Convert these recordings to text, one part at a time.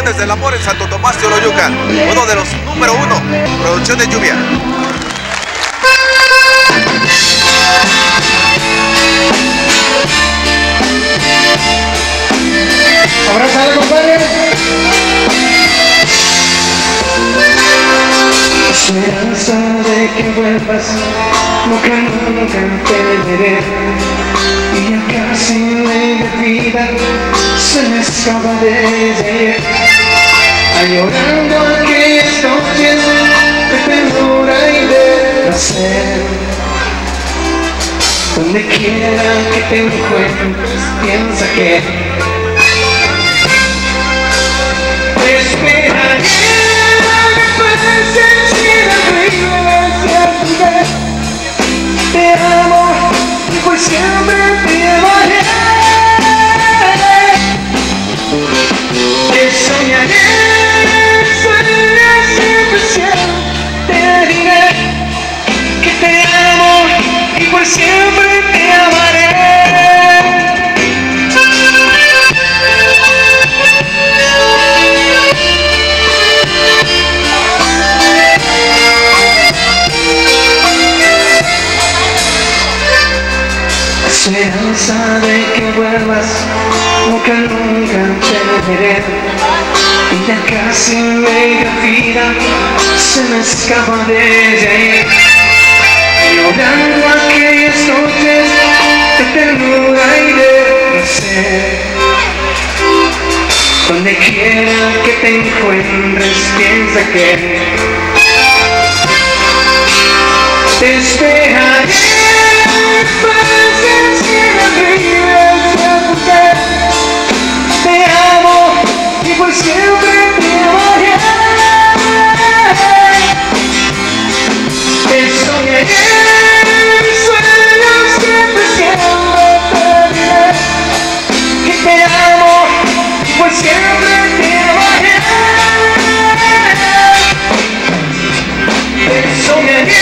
Canciones del Amor en Santo Tomás de Oloyucan, uno de los número 1, Producción de Lluvia. Abrázale, compadre. Esperanza de que vuelvas, nunca te veré. Y ya casi media vida se me escapa desde ayer. Añorando aquellas noches de ternura y de placer. Donde quiera que te encuentres, piensa que te esperaré. Te amo y pues siempre te amaré. Te soñaré, siempre, te diré que te amo y por siempre te amaré. Esperanza de que vuelvas, nunca te veré. Y ya casi media vida se me escapa desde ayer. Llorando aquellas noches de ternura y de placer. Donde quiera que te encuentres, piensa que te esperaré. Te amo y por siempre te amaré. Te soñaré, sueños siempre te diré que te amo y por siempre te amaré. Te soñaré.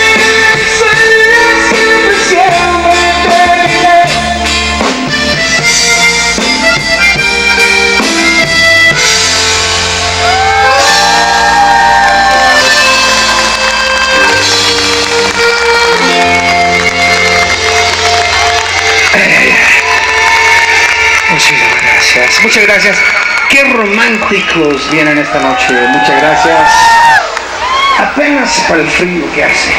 Muchas gracias. Qué románticos vienen esta noche. Muchas gracias. Apenas para el frío que hace.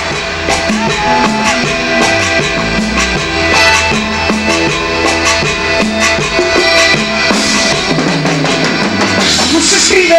No se escribe.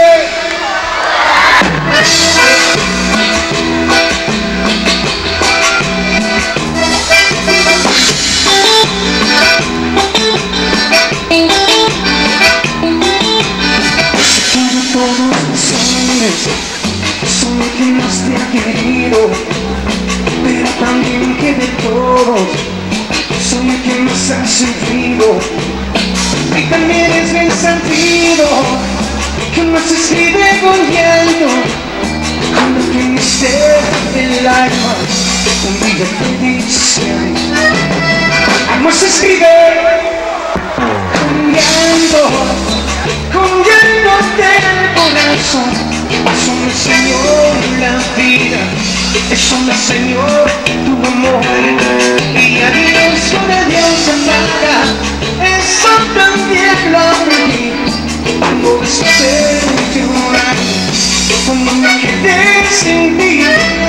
Soy el que más te ha querido, pero también que de todos soy el que más ha sufrido. Y también es bien sabido que no se escribe con llanto, cuando el misterio del alma un día te dice amor se escribe con llanto del corazón. Eso me enseñó la vida, eso me enseñó tu amor. Y adiós con adiós amada, eso también lo aprendí. Cuando desperté de llorar, cuando me quedé sin ti.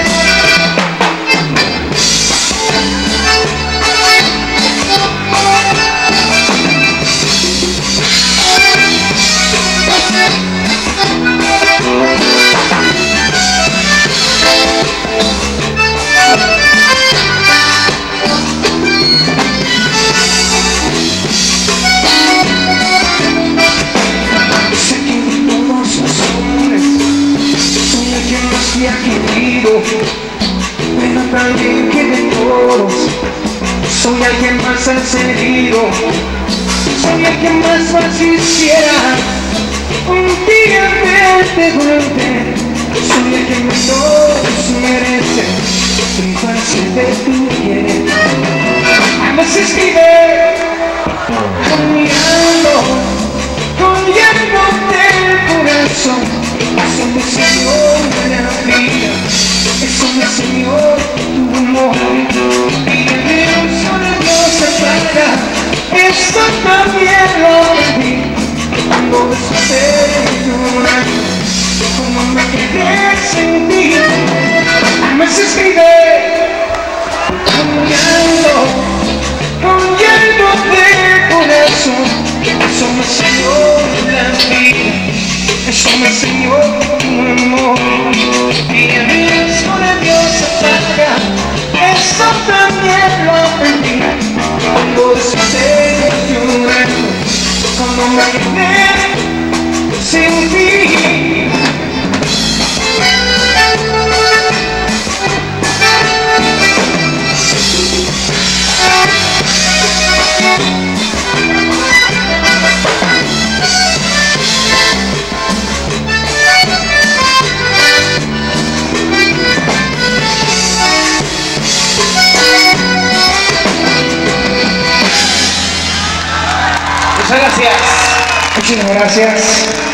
Pero también que de todos soy alguien más encendido, soy alguien más fácil quisiera un día verte volver. Soy alguien menos merece privarse de tu piel. Además se escribe con llanto del eso me enseñó la vida, eso me enseñó tu amor. Y de un solo Dios se paga, eso también lo aprendí. Cuando desperté llorando, como me quedé sin ti, me escribí con llanto de corazón. Eso me enseñó la vida, eso me enseñó tu amor. Y el riesgo de Dios se paga, eso también lo aprendí. Cuando desperté llorando, cuando me quedé sin ti. Muchas gracias. Muchas gracias.